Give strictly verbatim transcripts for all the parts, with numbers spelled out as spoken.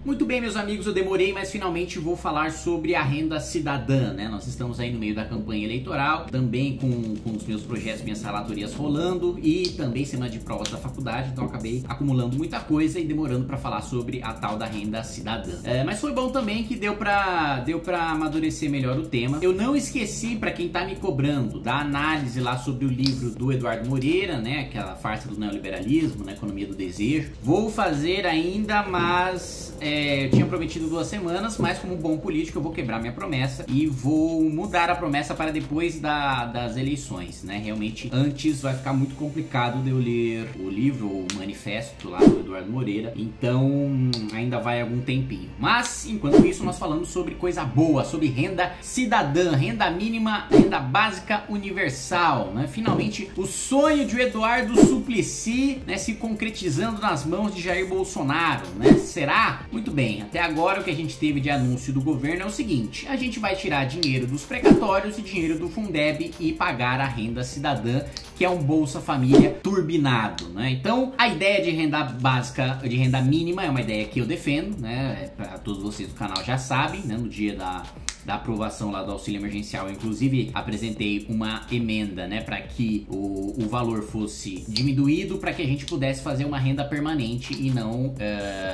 Muito bem, meus amigos, eu demorei, mas finalmente vou falar sobre a renda cidadã, né? Nós estamos aí no meio da campanha eleitoral, também com, com os meus projetos, minhas relatorias rolando e também semana de provas da faculdade, então acabei acumulando muita coisa e demorando para falar sobre a tal da renda cidadã. É, mas foi bom também que deu para deu para amadurecer melhor o tema. Eu não esqueci, para quem tá me cobrando, da análise lá sobre o livro do Eduardo Moreira, né? Aquela farsa do neoliberalismo, na economia do desejo. Vou fazer ainda, mas... É, eu tinha prometido duas semanas, mas como bom político eu vou quebrar minha promessa e vou mudar a promessa para depois da, das eleições, né? Realmente, antes vai ficar muito complicado de eu ler o livro, o manifesto lá do Eduardo Moreira, então ainda vai algum tempinho. Mas, enquanto isso, nós falamos sobre coisa boa, sobre renda cidadã, renda mínima, renda básica universal, né? Finalmente, o sonho de Eduardo Suplicy, né, se concretizando nas mãos de Jair Bolsonaro, né? Será? Muito bem, até agora o que a gente teve de anúncio do governo é o seguinte: a gente vai tirar dinheiro dos precatórios e dinheiro do Fundeb e pagar a renda cidadã, que é um Bolsa Família turbinado, né? Então, a ideia de renda básica, de renda mínima, é uma ideia que eu defendo, né? Para todos vocês do canal já sabem, né? No dia da... da aprovação lá do auxílio emergencial, eu inclusive apresentei uma emenda, né, para que o, o valor fosse diminuído, para que a gente pudesse fazer uma renda permanente e não uh,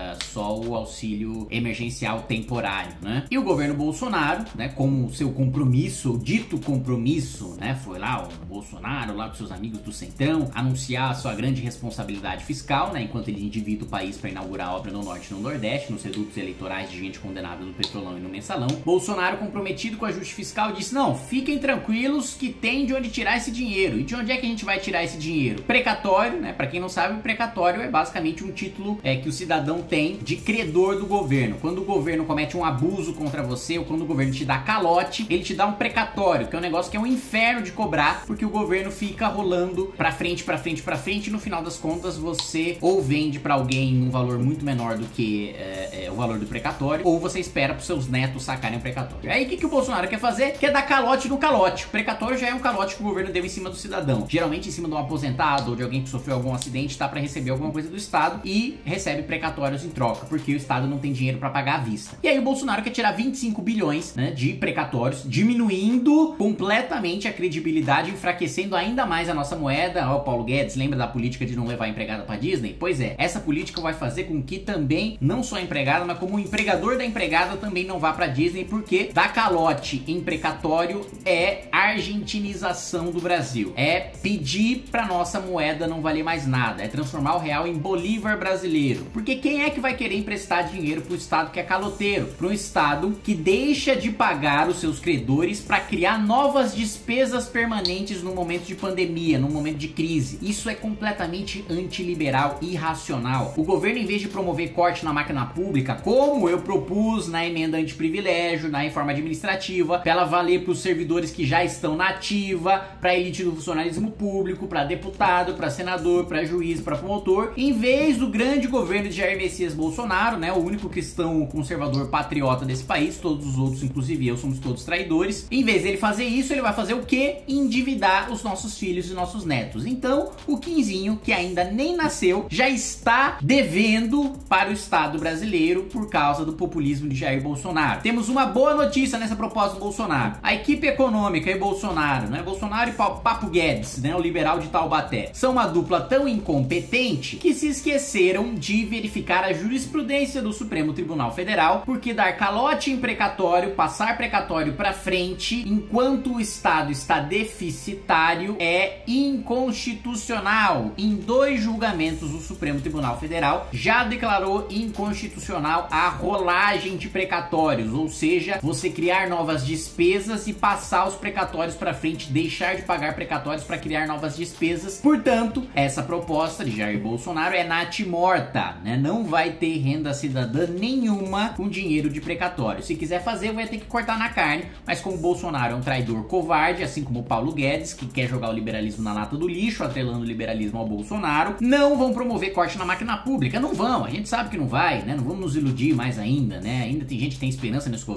só o auxílio emergencial temporário, né? E o governo Bolsonaro, né, como seu compromisso, o dito compromisso, né, foi lá o Bolsonaro lá com seus amigos do Centrão anunciar a sua grande responsabilidade fiscal, né, enquanto ele endivida o país para inaugurar a obra no Norte e no Nordeste, nos redutos eleitorais de gente condenada no Petrolão e no Mensalão. Bolsonaro, comprometido com o ajuste fiscal, disse: não, fiquem tranquilos que tem de onde tirar esse dinheiro. E de onde é que a gente vai tirar esse dinheiro? Precatório, né? Para quem não sabe, o precatório é basicamente um título é, que o cidadão tem de credor do governo. Quando o governo comete um abuso contra você, ou quando o governo te dá calote, ele te dá um precatório, que é um negócio que é um inferno de cobrar, porque o governo fica rolando pra frente, pra frente, pra frente, e no final das contas você ou vende pra alguém num valor muito menor do que é, é, o valor do precatório, ou você espera pros seus netos sacarem o precatório. Aí o que, que o Bolsonaro quer fazer? Quer dar calote no calote. O precatório já é um calote que o governo deu em cima do cidadão. Geralmente em cima de um aposentado ou de alguém que sofreu algum acidente, tá para receber alguma coisa do Estado e recebe precatórios em troca, porque o Estado não tem dinheiro para pagar à vista. E aí o Bolsonaro quer tirar vinte e cinco bilhões, né, de precatórios, diminuindo completamente a credibilidade, enfraquecendo ainda mais a nossa moeda. Ó, o Paulo Guedes, lembra da política de não levar a empregada para Disney? Pois é, essa política vai fazer com que também, não só a empregada, mas como o empregador da empregada também não vá para Disney, porque dar calote em precatório é argentinização do Brasil. É pedir pra nossa moeda não valer mais nada. É transformar o real em bolívar brasileiro. Porque quem é que vai querer emprestar dinheiro pro Estado que é caloteiro? Para um Estado que deixa de pagar os seus credores para criar novas despesas permanentes no momento de pandemia, no momento de crise. Isso é completamente antiliberal e irracional. O governo, em vez de promover corte na máquina pública, como eu propus na emenda antiprivilégio, na reforma administrativa, para ela valer para os servidores que já estão na ativa, para a elite do funcionalismo público, para deputado, para senador, para juiz, para promotor, em vez do grande governo de Jair Messias Bolsonaro, né, o único cristão conservador patriota desse país, todos os outros, inclusive eu, somos todos traidores. Em vez dele fazer isso, ele vai fazer o quê? Endividar os nossos filhos e nossos netos. Então, o Quinzinho, que ainda nem nasceu, já está devendo para o Estado brasileiro por causa do populismo de Jair Bolsonaro. Temos uma boa notícia nessa proposta do Bolsonaro. A equipe econômica e Bolsonaro, né? Bolsonaro e Papo Guedes, né? O liberal de Taubaté, são uma dupla tão incompetente que se esqueceram de verificar a jurisprudência do Supremo Tribunal Federal, porque dar calote em precatório, passar precatório pra frente, enquanto o Estado está deficitário, é inconstitucional. Em dois julgamentos, o Supremo Tribunal Federal já declarou inconstitucional a rolagem de precatórios, ou seja, você criar novas despesas e passar os precatórios para frente, deixar de pagar precatórios para criar novas despesas. Portanto, essa proposta de Jair Bolsonaro é natimorta, né? Não vai ter renda cidadã nenhuma com dinheiro de precatório. Se quiser fazer, vai ter que cortar na carne, mas como o Bolsonaro é um traidor covarde, assim como o Paulo Guedes, que quer jogar o liberalismo na lata do lixo, atrelando o liberalismo ao Bolsonaro, não vão promover corte na máquina pública. Não vão, a gente sabe que não vai, né? Não vamos nos iludir mais ainda, né? Ainda tem gente que tem esperança nesse governo, pelo amor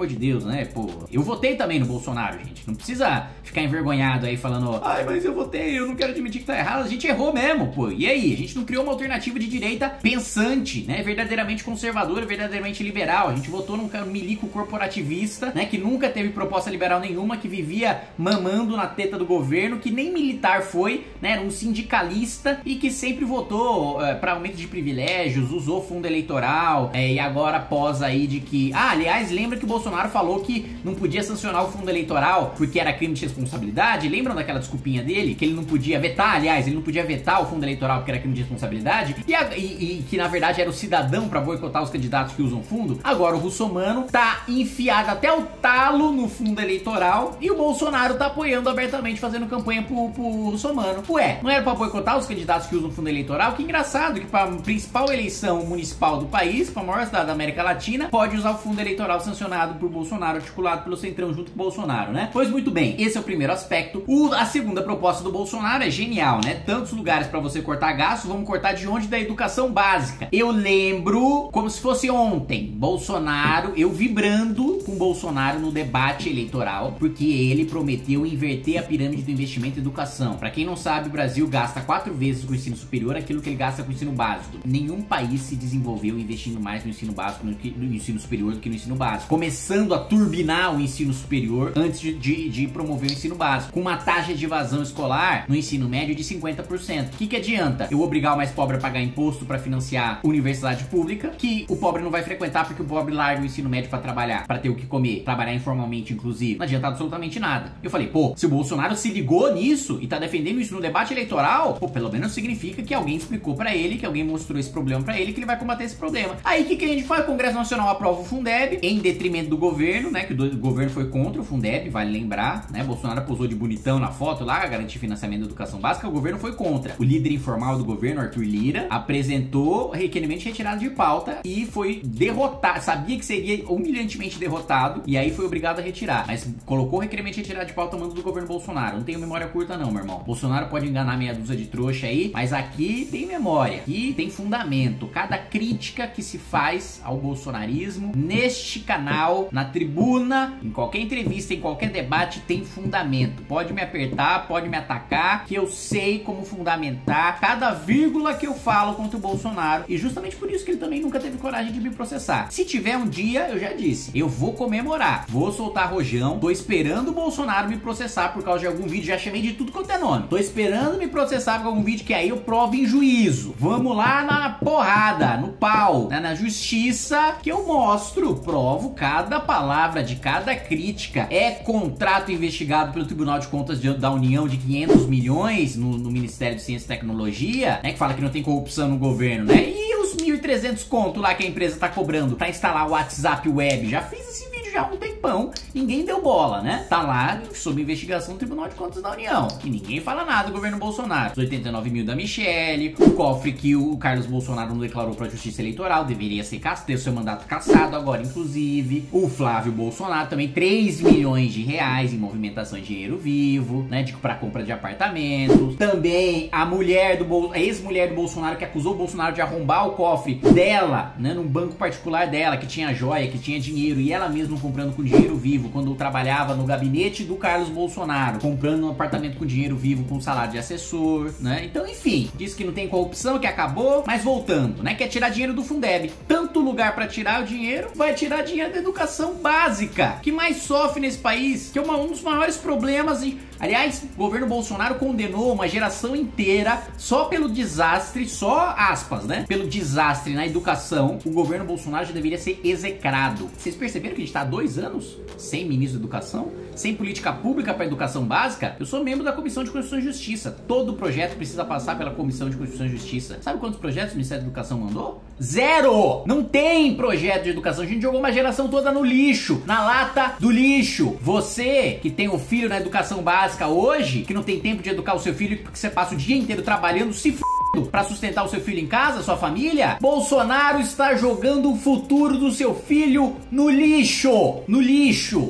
amor de Deus, né? Pô, eu votei também no Bolsonaro, gente. Não precisa ficar envergonhado aí falando, ai, mas eu votei, eu não quero admitir que tá errado. A gente errou mesmo, pô. E aí? A gente não criou uma alternativa de direita pensante, né? Verdadeiramente conservadora, verdadeiramente liberal. A gente votou num milico corporativista, né? Que nunca teve proposta liberal nenhuma, que vivia mamando na teta do governo, que nem militar foi, né? Era um sindicalista e que sempre votou é, para aumento de privilégios, usou fundo eleitoral, é, e agora posa aí de que... Ah, aliás, lembra que o Bolsonaro falou que não podia sancionar o fundo eleitoral porque era crime de responsabilidade? Lembram daquela desculpinha dele? Que ele não podia vetar, aliás, ele não podia vetar o fundo eleitoral porque era crime de responsabilidade? E, a, e, e que, na verdade, era o cidadão para boicotar os candidatos que usam fundo? Agora o russomano tá enfiado até o talo no fundo eleitoral e o Bolsonaro tá apoiando abertamente, fazendo campanha pro, pro russomano. Ué, não era pra boicotar os candidatos que usam fundo eleitoral? Que engraçado que pra principal eleição municipal do país, pra maior cidade da América Latina, pode usar o fundo eleitoral sancionado por Bolsonaro, articulado pelo Centrão junto com o Bolsonaro, né? Pois muito bem, esse é o primeiro aspecto. O, a segunda proposta do Bolsonaro é genial, né? Tantos lugares pra você cortar gastos, vamos cortar de onde? Da educação básica. Eu lembro, como se fosse ontem, Bolsonaro, eu vibrando com Bolsonaro no debate eleitoral, porque ele prometeu inverter a pirâmide do investimento em educação. Pra quem não sabe, o Brasil gasta quatro vezes com o ensino superior aquilo que ele gasta com o ensino básico. Nenhum país se desenvolveu investindo mais no ensino básico, no, no ensino superior do que no ensino básico. Começando a turbinar o ensino superior antes de, de, de promover o ensino básico. Com uma taxa de evasão escolar no ensino médio de cinquenta por cento. O que que adianta eu obrigar o mais pobre a pagar imposto para financiar universidade pública, que o pobre não vai frequentar porque o pobre larga o ensino médio para trabalhar, para ter o que comer, trabalhar informalmente inclusive? Não adianta absolutamente nada. Eu falei, pô, se o Bolsonaro se ligou nisso e tá defendendo isso no debate eleitoral, pô, pelo menos significa que alguém explicou pra ele, que alguém mostrou esse problema pra ele, que ele vai combater esse problema. Aí o que, que a gente faz? O Congresso Nacional aprova o Fundeb em detrimento do governo, né? Que o governo foi contra o Fundeb, vale lembrar, né? Bolsonaro posou de bonitão na foto lá, garantir financiamento da educação básica, o governo foi contra. O líder informal do governo, Arthur Lira, apresentou requerimento de retirada de pauta e foi derrotado, sabia que seria humilhantemente derrotado, e aí foi obrigado a retirar, mas colocou o requerimento de retirada de pauta mando do governo Bolsonaro. Não tenho memória curta não, meu irmão. Bolsonaro pode enganar meia dúzia de trouxa aí, mas aqui tem memória, aqui tem fundamento. Cada crítica que se faz ao bolsonarismo neste canal, na tribuna, em qualquer entrevista, em qualquer debate, tem fundamento. Pode me apertar, pode me atacar, que eu sei como fundamentar cada vírgula que eu falo contra o Bolsonaro, e justamente por isso que ele também nunca teve coragem de me processar. Se tiver um dia, eu já disse, eu vou comemorar, vou soltar rojão, tô esperando o Bolsonaro me processar por causa de algum vídeo, já chamei de tudo quanto é nome. Tô esperando me processar por algum vídeo que aí eu provo em juízo. Vamos lá na porrada, no pau, né, na justiça, que eu mostro, provo cada palavra de cada crítica. É contrato investigado pelo Tribunal de Contas de, da União de quinhentos milhões no, no Ministério de Ciência e Tecnologia, né, que fala que não tem corrupção no governo, né? E os mil e trezentos conto lá que a empresa tá cobrando pra instalar o WhatsApp Web? Já fiz esse vídeo já há um tempão, ninguém deu bola, né? Tá lá sob investigação do Tribunal de Contas da União. E ninguém fala nada do governo Bolsonaro. Os oitenta e nove mil da Michele, o cofre que o Carlos Bolsonaro não declarou pra Justiça Eleitoral, deveria ser cassado, ter seu mandato cassado agora, inclusive. O Flávio Bolsonaro também, três milhões de reais em movimentação de dinheiro vivo, né? De, pra compra de apartamentos. Também a mulher do Bol... a ex-mulher do Bolsonaro que acusou o Bolsonaro de arrombar o cofre dela, né? Num banco particular dela, que tinha joia, que tinha dinheiro, e ela mesma comprando com dinheiro vivo, quando trabalhava no gabinete do Carlos Bolsonaro, comprando um apartamento com dinheiro vivo com salário de assessor, né? Então, enfim, diz que não tem corrupção, que acabou, mas voltando, né? Quer tirar dinheiro do Fundeb. Tanto lugar pra tirar o dinheiro, vai tirar dinheiro da educação básica, que mais sofre nesse país, que é uma, um dos maiores problemas. E, aliás, o governo Bolsonaro condenou uma geração inteira só pelo desastre, só aspas, né? Pelo desastre na educação. O governo Bolsonaro já deveria ser execrado. Vocês perceberam que a gente tá há dois anos sem ministro da educação? Sem política pública para educação básica? Eu sou membro da Comissão de Constituição e Justiça. Todo projeto precisa passar pela Comissão de Constituição e Justiça. Sabe quantos projetos o Ministério da Educação mandou? Zero! Não tem projeto de educação. A gente jogou uma geração toda no lixo, na lata do lixo. Você que tem o filho na educação básica hoje, que não tem tempo de educar o seu filho porque você passa o dia inteiro trabalhando, se f... para sustentar o seu filho em casa, sua família, Bolsonaro está jogando o futuro do seu filho no lixo, no lixo. E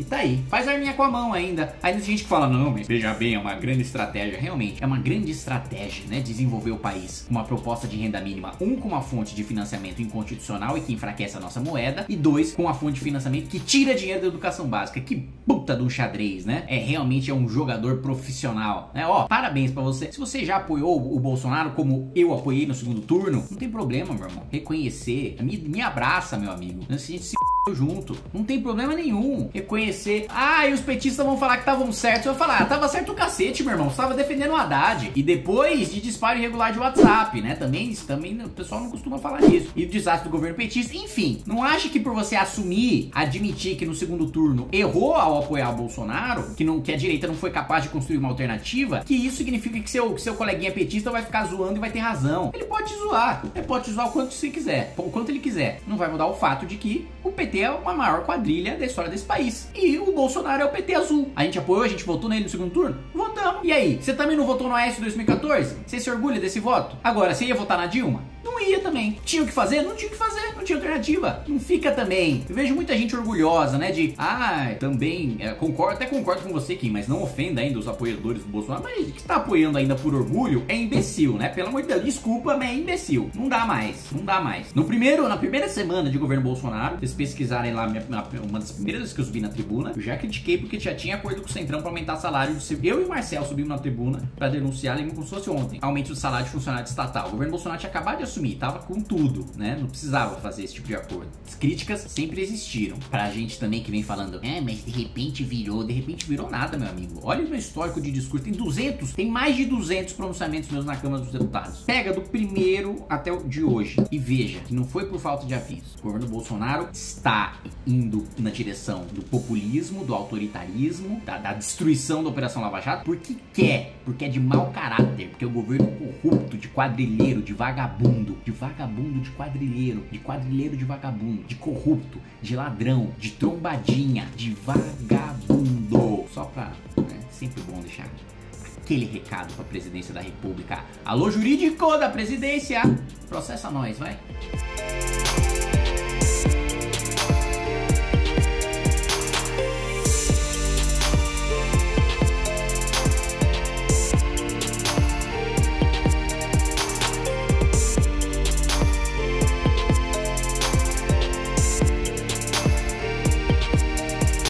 tá aí. Faz arminha com a mão ainda. Aí tem gente que fala, não, mas veja bem, é uma grande estratégia. Realmente, é uma grande estratégia, né? Desenvolver o país com uma proposta de renda mínima. Um, com uma fonte de financiamento inconstitucional e que enfraquece a nossa moeda. E dois, com uma fonte de financiamento que tira dinheiro da educação básica. Que puta do xadrez, né? É realmente é um jogador profissional, né? Ó, parabéns pra você. Se você já apoiou o Bolsonaro como eu apoiei no segundo turno, não tem problema, meu irmão. Reconhecer, me, me abraça, meu amigo. A gente se junto, não tem problema nenhum. Reconhecer, ah, e os petistas vão falar que estavam certos. Eu vou falar, ah, tava certo o cacete, meu irmão. Você tava defendendo o Haddad. E depois de disparo irregular de WhatsApp, né? Também, também o pessoal não costuma falar disso. E o desastre do governo petista. Enfim, não acha que por você assumir, admitir que no segundo turno errou ao apoiar o Bolsonaro, que, não, que a direita não foi capaz de construir uma alternativa, que isso significa que seu, que seu coleguinha petista vai ficar zoando e vai ter razão. Ele pode te zoar. Ele pode te zoar o quanto você quiser, o quanto ele quiser. Não vai mudar o fato de que o P T é a maior quadrilha da história desse país. E o Bolsonaro é o P T azul. A gente apoiou, a gente votou nele no segundo turno? Votamos. E aí, você também não votou no Aécio em dois mil e quatorze? Você se orgulha desse voto? Agora, você ia votar na Dilma? Não ia também. Tinha o que fazer? Não tinha o que fazer. Não tinha alternativa. Não fica também. Eu vejo muita gente orgulhosa, né? De, ah, também, é, concordo, até concordo com você, Kim, mas não ofenda ainda os apoiadores do Bolsonaro. Mas que tá apoiando ainda por orgulho é imbecil, né? Pelo amor de Deus, desculpa, mas é imbecil. Não dá mais. Não dá mais. No primeiro, na primeira semana de governo Bolsonaro, vocês pesquisarem lá, minha, uma das primeiras vezes que eu subi na tribuna, eu já critiquei porque já tinha acordo com o Centrão pra aumentar salário de serviço. Eu e o Marcel subimos na tribuna pra denunciar, lembra como se fosse ontem, aumente o salário de funcionário estatal. O governo Bolsonaro tinha acabado de assumir, tava com tudo, né? Não precisava fazer esse tipo de acordo. As críticas sempre existiram. Pra gente também que vem falando, é, mas de repente virou, de repente virou nada, meu amigo. Olha o meu histórico de discurso, tem duzentos, tem mais de duzentos pronunciamentos meus na Câmara dos Deputados. Pega do primeiro até o de hoje e veja que não foi por falta de aviso. O governo Bolsonaro está indo na direção do populismo, do autoritarismo, da, da destruição da Operação Lava Jato, porque quer, porque é de mau caráter, porque é o governo corrupto, de quadrilheiro, de vagabundo, de vagabundo, de quadrilheiro, de quadrilheiro, de vagabundo, de corrupto, de ladrão, de trombadinha, de vagabundo. Só pra, né, sempre bom deixar aquele recado pra presidência da República. Alô, jurídico da presidência, processa nós, vai.